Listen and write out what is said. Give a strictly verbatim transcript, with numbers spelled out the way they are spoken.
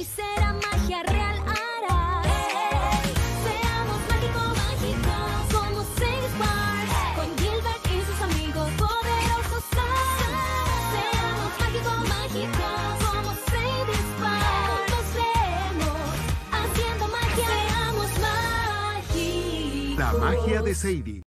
hechicera, magia real hará. Hey, seamos mágicos, mágicos. Somos Sadie Sparks, con Gilbert y sus amigos poderosos. Seamos mágicos, mágicos. Somos Sadie Sparks. Nos vemos haciendo magia. Seamos mágicos. La magia de Sadie.